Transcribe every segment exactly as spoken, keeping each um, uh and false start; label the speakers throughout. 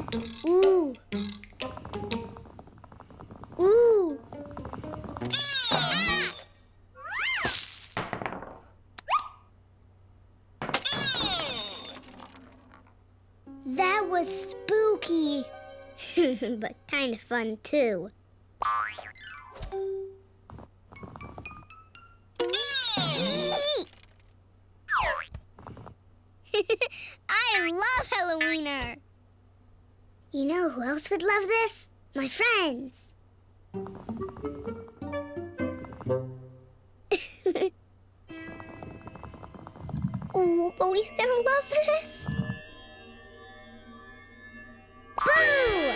Speaker 1: Ooh. Ooh. That was spooky. But kind of fun, too. I love Halloweener. You know who else would love this? My friends. Oh, Bodhi's gonna love this. Boo!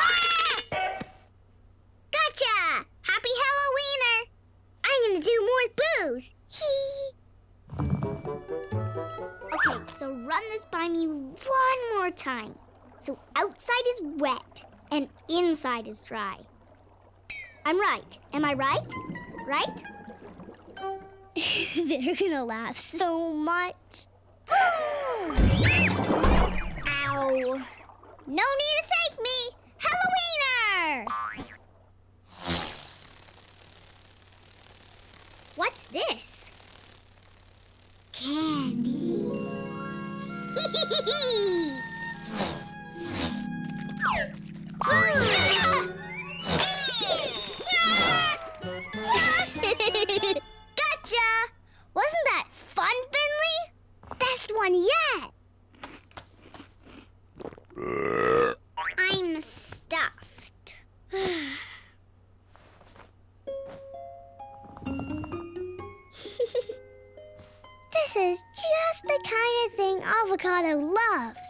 Speaker 1: Gotcha! Happy Halloweener! I'm gonna do more boos. Hee! Okay, so run this by me one more time. So outside is wet and inside is dry. I'm right. Am I right? Right? They're gonna laugh so much. Ow. No need to thank me. Halloweener! What's this? Candy. Gotcha! Wasn't that fun, Findley? Best one yet. I'm stuffed. This is just the kind of thing Avocado loves.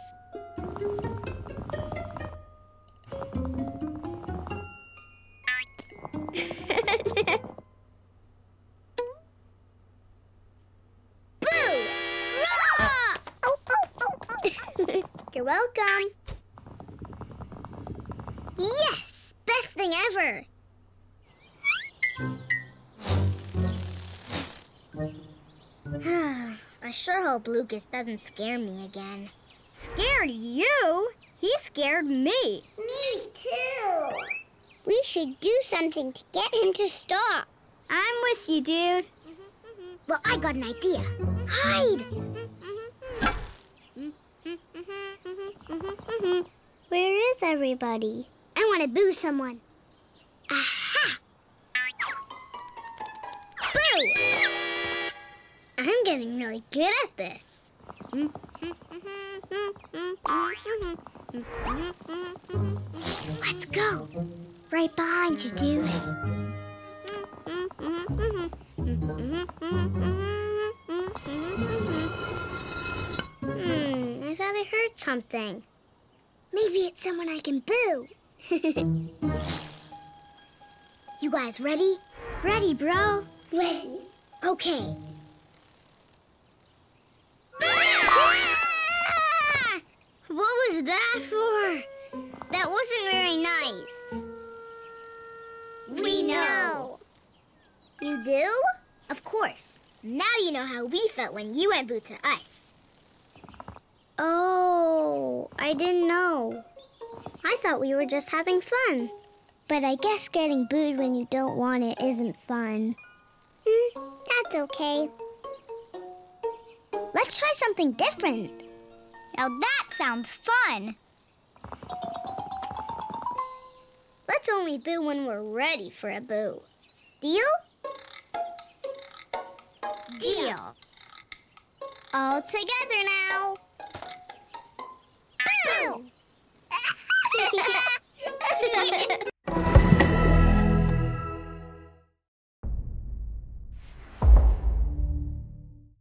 Speaker 1: Boo! Ah! Oh, oh, oh, oh. You're welcome. Yes! Best thing ever! I sure hope Lucas doesn't scare me again. Scared you? He scared me. Me too. We should do something to get him to stop. I'm with you, dude. Well, I got an idea. Hide! Where is everybody? I want to boo someone. Aha! Boo! I'm getting really good at this. Let's go. Right behind you, dude. Hmm, I thought I heard something. Maybe it's someone I can boo. You guys ready? Ready, bro. Ready. Okay. Ah! What was that for? That wasn't very nice. We know. You do? Of course. Now you know how we felt when you went boo to us. Oh, I didn't know. I thought we were just having fun. But I guess getting booed when you don't want it isn't fun. Hmm, that's okay. Let's try something different. Now that sounds fun. Let's only boo when we're ready for a boo. Deal? Deal. All together now.